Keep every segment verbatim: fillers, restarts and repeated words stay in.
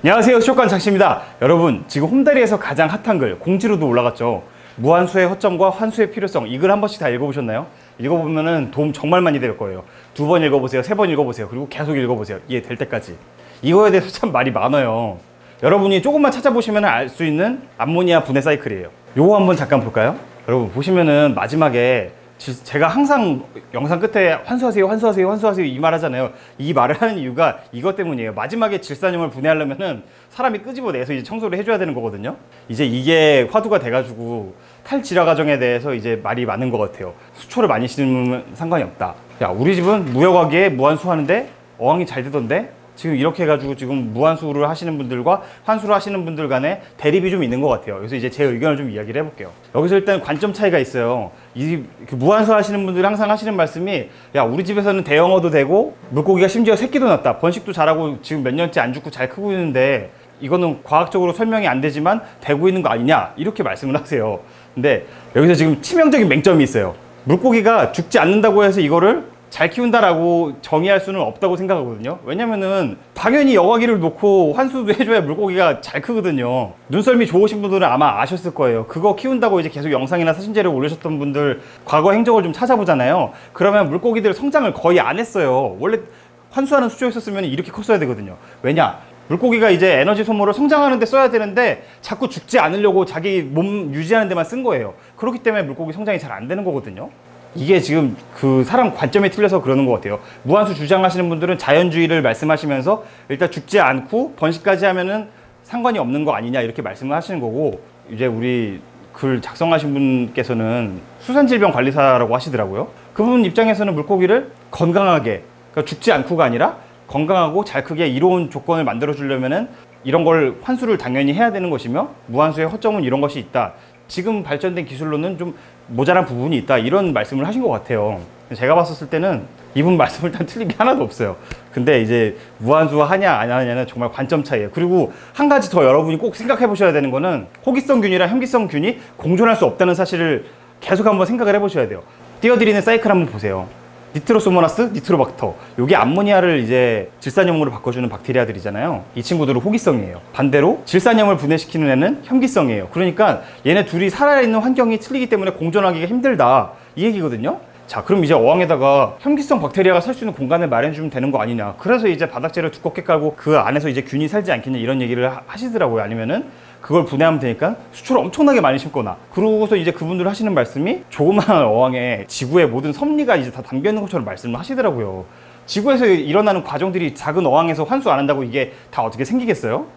안녕하세요, 수족관 장씨입니다. 여러분, 지금 홈다리에서 가장 핫한 글 공지로도 올라갔죠. 무한수의 허점과 환수의 필요성, 이 글 한 번씩 다 읽어보셨나요? 읽어보면은 도움 정말 많이 될 거예요. 두 번 읽어보세요, 세 번 읽어보세요, 그리고 계속 읽어보세요. 이해될 때까지. 이거에 대해서 참 말이 많아요. 여러분이 조금만 찾아보시면 알 수 있는 암모니아 분해 사이클이에요. 요거 한번 잠깐 볼까요? 여러분 보시면은 마지막에 제가 항상 영상 끝에 환수하세요, 환수하세요, 환수하세요 이 말 하잖아요. 이 말을 하는 이유가 이것 때문이에요. 마지막에 질산염을 분해하려면은 사람이 끄집어내서 이제 청소를 해줘야 되는 거거든요. 이제 이게 화두가 돼가지고 탈질화 과정에 대해서 이제 말이 많은 것 같아요. 수초를 많이 심으면 상관이 없다. 야, 우리 집은 무역하기에 무한수 하는데 어항이 잘 되던데? 지금 이렇게 해가지고 지금 무한수를 하시는 분들과 환수를 하시는 분들 간에 대립이 좀 있는 것 같아요. 그래서 이제 제 의견을 좀 이야기를 해볼게요. 여기서 일단 관점 차이가 있어요. 이 그 무한수 하시는 분들이 항상 하시는 말씀이, 야, 우리 집에서는 대형어도 되고 물고기가 심지어 새끼도 낳다, 번식도 잘하고 지금 몇 년째 안 죽고 잘 크고 있는데 이거는 과학적으로 설명이 안 되지만 되고 있는 거 아니냐, 이렇게 말씀을 하세요. 근데 여기서 지금 치명적인 맹점이 있어요. 물고기가 죽지 않는다고 해서 이거를 잘 키운다라고 정의할 수는 없다고 생각하거든요. 왜냐면은 당연히 여과기를 놓고 환수도 해줘야 물고기가 잘 크거든요. 눈썰미 좋으신 분들은 아마 아셨을 거예요. 그거 키운다고 이제 계속 영상이나 사진제를 올리셨던 분들 과거 행적을 좀 찾아보잖아요. 그러면 물고기들 성장을 거의 안 했어요. 원래 환수하는 수조였었으면 이렇게 컸어야 되거든요. 왜냐? 물고기가 이제 에너지 소모를 성장하는 데 써야 되는데 자꾸 죽지 않으려고 자기 몸 유지하는 데만 쓴 거예요. 그렇기 때문에 물고기 성장이 잘 안 되는 거거든요. 이게 지금 그 사람 관점이 틀려서 그러는 것 같아요. 무한수 주장하시는 분들은 자연주의를 말씀하시면서 일단 죽지 않고 번식까지 하면은 상관이 없는 거 아니냐, 이렇게 말씀을 하시는 거고, 이제 우리 글 작성하신 분께서는 수산질병관리사라고 하시더라고요. 그분 입장에서는 물고기를 건강하게, 그러니까 죽지 않고가 아니라 건강하고 잘 크게 이로운 조건을 만들어 주려면은 이런 걸 환수를 당연히 해야 되는 것이며, 무한수의 허점은 이런 것이 있다, 지금 발전된 기술로는 좀 모자란 부분이 있다, 이런 말씀을 하신 것 같아요. 제가 봤었을 때는 이분 말씀을 일단 틀린 게 하나도 없어요. 근데 이제 무한수 하냐 안 하냐는 정말 관점 차이예요. 그리고 한 가지 더 여러분이 꼭 생각해 보셔야 되는 거는 호기성균이랑 현기성균이 공존할 수 없다는 사실을 계속 한번 생각을 해 보셔야 돼요. 띄워드리는 사이클 한번 보세요. 니트로소모나스, 니트로박터, 요게 암모니아를 이제 질산염으로 바꿔주는 박테리아들이잖아요. 이 친구들은 호기성이에요. 반대로 질산염을 분해시키는 애는 현기성이에요. 그러니까 얘네 둘이 살아있는 환경이 틀리기 때문에 공존하기가 힘들다, 이 얘기거든요. 자, 그럼 이제 어항에다가 현기성 박테리아가 살 수 있는 공간을 마련해주면 되는 거 아니냐. 그래서 이제 바닥재를 두껍게 깔고 그 안에서 이제 균이 살지 않겠냐, 이런 얘기를 하시더라고요. 아니면은 그걸 분해하면 되니까 수초를 엄청나게 많이 심거나, 그러고서 이제 그분들 하시는 말씀이 조그마한 어항에 지구의 모든 섭리가 이제 다 담겨 있는 것처럼 말씀을 하시더라고요. 지구에서 일어나는 과정들이 작은 어항에서 환수 안 한다고 이게 다 어떻게 생기겠어요?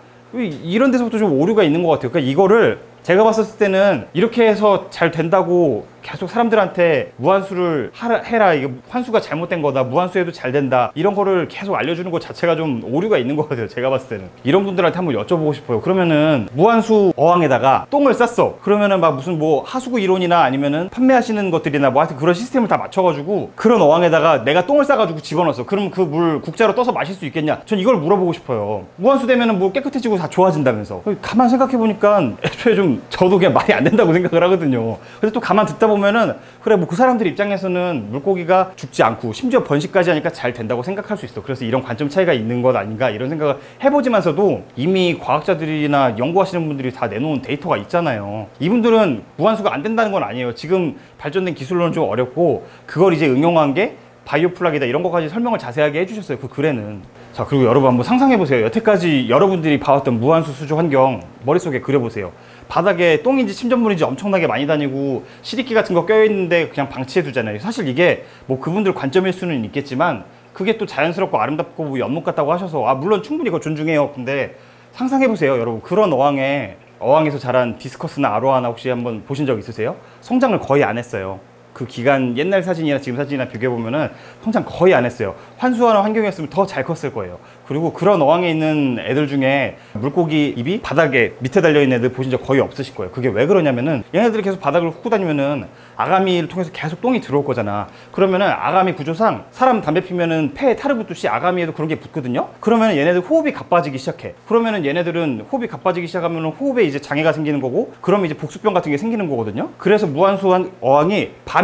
이런 데서부터 좀 오류가 있는 것 같아요. 그러니까 이거를 제가 봤을 때는 이렇게 해서 잘 된다고 계속 사람들한테 무한수를 하라, 해라, 이게 환수가 잘못된 거다, 무한수해도 잘 된다, 이런 거를 계속 알려주는 것 자체가 좀 오류가 있는 것 같아요. 제가 봤을 때는 이런 분들한테 한번 여쭤보고 싶어요. 그러면은 무한수 어항에다가 똥을 쌌어. 그러면은 막 무슨 뭐 하수구 이론이나 아니면은 판매하시는 것들이나 뭐 하여튼 그런 시스템을 다 맞춰가지고 그런 어항에다가 내가 똥을 싸가지고 집어넣었어. 그러면 그 물 국자로 떠서 마실 수 있겠냐? 전 이걸 물어보고 싶어요. 무한수 되면은 뭐 깨끗해지고 다 좋아진다면서. 가만 생각해보니까 애초에 좀 저도 그냥 말이 안 된다고 생각을 하거든요. 그래서 또 가만 듣다 보면은 그래, 뭐 그 사람들 입장에서는 물고기가 죽지 않고 심지어 번식까지 하니까 잘 된다고 생각할 수 있어. 그래서 이런 관점 차이가 있는 것 아닌가, 이런 생각을 해보지만서도 이미 과학자들이나 연구하시는 분들이 다 내놓은 데이터가 있잖아요. 이분들은 무한수가 안 된다는 건 아니에요. 지금 발전된 기술로는 좀 어렵고 그걸 이제 응용한 게 바이오플락이다, 이런 것까지 설명을 자세하게 해주셨어요, 그 글에는. 자, 그리고 여러분 한번 상상해보세요. 여태까지 여러분들이 봐왔던 무한수 수조 환경 머릿속에 그려보세요. 바닥에 똥인지 침전물인지 엄청나게 많이 다니고 시리끼 같은 거 껴있는데 그냥 방치해두잖아요. 사실 이게 뭐 그분들 관점일 수는 있겠지만 그게 또 자연스럽고 아름답고 뭐 연못 같다고 하셔서, 아, 물론 충분히 그거 존중해요. 근데 상상해보세요, 여러분. 그런 어항에, 어항에서 자란 디스커스나 아로하나 혹시 한번 보신 적 있으세요? 성장을 거의 안 했어요. 그 기간, 옛날 사진이나 지금 사진이나 비교해보면은 성장 거의 안 했어요. 환수하는 환경이었으면 더 잘 컸을 거예요. 그리고 그런 어항에 있는 애들 중에 물고기 입이 바닥에 밑에 달려있는 애들 보신 적 거의 없으실 거예요. 그게 왜 그러냐면은 얘네들이 계속 바닥을 훑고 다니면은 아가미를 통해서 계속 똥이 들어올 거잖아. 그러면은 아가미 구조상 사람 담배 피면은 폐에 타르 붙듯이 아가미에도 그런 게 붙거든요. 그러면은 얘네들 호흡이 가빠지기 시작해. 그러면은 얘네들은 호흡이 가빠지기 시작하면은 호흡에 이제 장애가 생기는 거고, 그러면 이제 복수병 같은 게 생기는 거거든요. 그래서 무한수한 어항이 밤에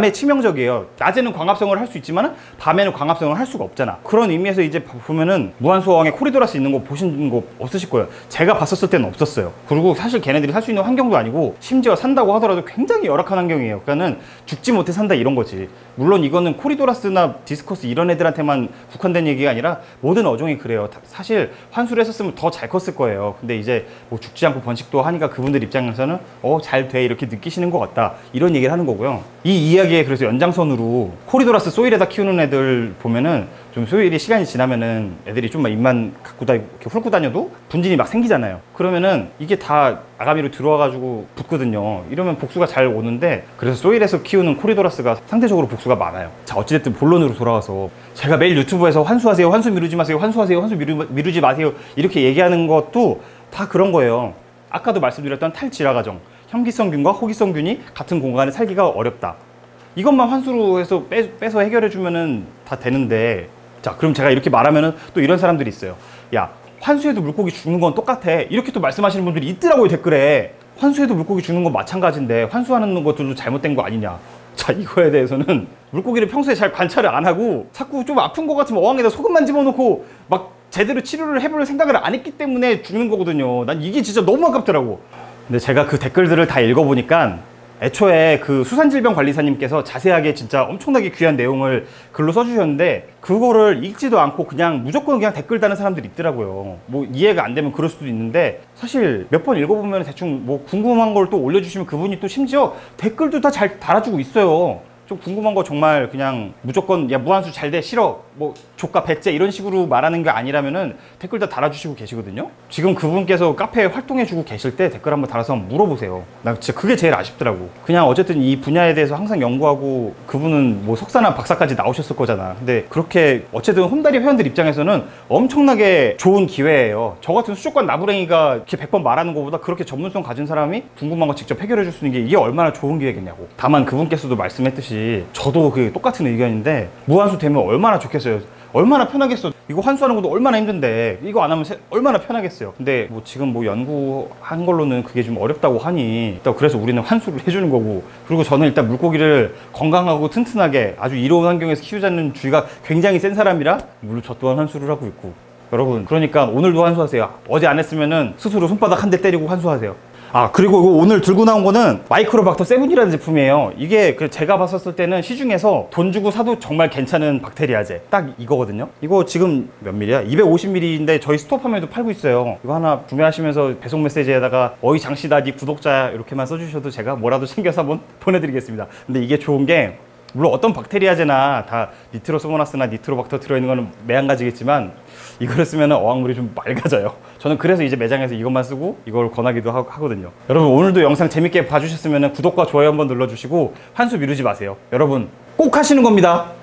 밤에 치명적이에요. 낮에는 광합성을 할 수 있지만 밤에는 광합성을 할 수가 없잖아. 그런 의미에서 이제 보면은 무한수어왕에 코리도라스 있는 거 보신 거 없으실 거예요. 제가 봤었을 때는 없었어요. 그리고 사실 걔네들이 살 수 있는 환경도 아니고 심지어 산다고 하더라도 굉장히 열악한 환경이에요. 그러니까는 죽지 못해 산다 이런 거지. 물론 이거는 코리도라스나 디스커스 이런 애들한테만 국한된 얘기가 아니라 모든 어종이 그래요. 사실 환수를 했었으면 더 잘 컸을 거예요. 근데 이제 뭐 죽지 않고 번식도 하니까 그분들 입장에서는 어, 잘 돼 이렇게 느끼시는 것 같다 이런 얘기를 하는 거고요. 이 이야기에 그래서 연장선으로 코리도라스 소일에다 키우는 애들 보면은 좀 소일이 시간이 지나면은 애들이 좀만 입만 갖고 다 이렇게 훑고 다녀도 분진이 막 생기잖아요. 그러면은 이게 다 아가미로 들어와가지고 붙거든요. 이러면 복수가 잘 오는데, 그래서 소일에서 키우는 코리도라스가 상대적으로 복수가 많아요. 자, 어찌됐든 본론으로 돌아와서 제가 매일 유튜브에서 환수하세요, 환수 미루지 마세요, 환수하세요, 환수 미루, 미루지 마세요 이렇게 얘기하는 것도 다 그런 거예요. 아까도 말씀드렸던 탈질화 과정, 현기성균과 호기성균이 같은 공간에 살기가 어렵다. 이것만 환수로 해서 빼, 빼서 해결해주면은 다 되는데, 자, 그럼 제가 이렇게 말하면은 또 이런 사람들이 있어요. 야, 환수해도 물고기 죽는 건 똑같아. 이렇게 또 말씀하시는 분들이 있더라고요, 댓글에. 환수해도 물고기 죽는 건 마찬가지인데 환수하는 것들도 잘못된 거 아니냐. 자, 이거에 대해서는 물고기를 평소에 잘 관찰을 안 하고 자꾸 좀 아픈 거 같으면 어항에다 소금만 집어넣고 막 제대로 치료를 해볼 생각을 안 했기 때문에 죽는 거거든요. 난 이게 진짜 너무 아깝더라고. 근데 제가 그 댓글들을 다 읽어보니까 애초에 그 수산질병관리사님께서 자세하게 진짜 엄청나게 귀한 내용을 글로 써주셨는데 그거를 읽지도 않고 그냥 무조건 그냥 댓글 다는 사람들이 있더라고요. 뭐 이해가 안 되면 그럴 수도 있는데, 사실 몇 번 읽어보면 대충 뭐 궁금한 걸 또 올려주시면 그분이 또 심지어 댓글도 다 잘 달아주고 있어요. 좀 궁금한 거 정말 그냥 무조건 야 무한수 잘 돼 싫어 뭐 조카 배째 이런 식으로 말하는 게 아니라면은 댓글 다 달아주시고 계시거든요. 지금 그분께서 카페에 활동해주고 계실 때 댓글 한번 달아서 한번 물어보세요. 나 진짜 그게 제일 아쉽더라고. 그냥 어쨌든 이 분야에 대해서 항상 연구하고 그분은 뭐 석사나 박사까지 나오셨을 거잖아. 근데 그렇게 어쨌든 홈다리 회원들 입장에서는 엄청나게 좋은 기회예요. 저 같은 수족관 나부랭이가 이렇게 백 번 말하는 것보다 그렇게 전문성 가진 사람이 궁금한 거 직접 해결해 줄 수 있는 게 이게 얼마나 좋은 기회겠냐고. 다만 그분께서도 말씀했듯이 저도 그 똑같은 의견인데 무한수 되면 얼마나 좋겠어요. 얼마나 편하겠어. 이거 환수하는 것도 얼마나 힘든데 이거 안 하면 세, 얼마나 편하겠어요. 근데 뭐 지금 뭐 연구한 걸로는 그게 좀 어렵다고 하니 일단 그래서 우리는 환수를 해주는 거고, 그리고 저는 일단 물고기를 건강하고 튼튼하게 아주 이로운 환경에서 키우자는 주의가 굉장히 센 사람이라 물론 저 또한 환수를 하고 있고. 여러분 그러니까 오늘도 환수하세요. 어제 안 했으면은 스스로 손바닥 한 대 때리고 환수하세요. 아, 그리고 이거 오늘 들고 나온 거는 마이크로박터 세븐이라는 제품이에요. 이게 제가 봤었을 때는 시중에서 돈 주고 사도 정말 괜찮은 박테리아제 딱 이거거든요. 이거 지금 몇 밀리야? 이백오십 밀리리터인데 저희 스토어팜에도 팔고 있어요. 이거 하나 구매하시면서 배송 메시지에다가 어이 장씨다 니 구독자야 이렇게만 써주셔도 제가 뭐라도 챙겨서 한번 보내드리겠습니다. 근데 이게 좋은 게 물론 어떤 박테리아제나 다 니트로소모나스나 니트로박터 들어있는 거는 매한가지겠지만 이거를 쓰면 어항물이 좀 맑아져요. 저는 그래서 이제 매장에서 이것만 쓰고 이걸 권하기도 하, 하거든요. 여러분 오늘도 영상 재밌게 봐주셨으면 구독과 좋아요 한번 눌러주시고 환수 미루지 마세요. 여러분 꼭 하시는 겁니다.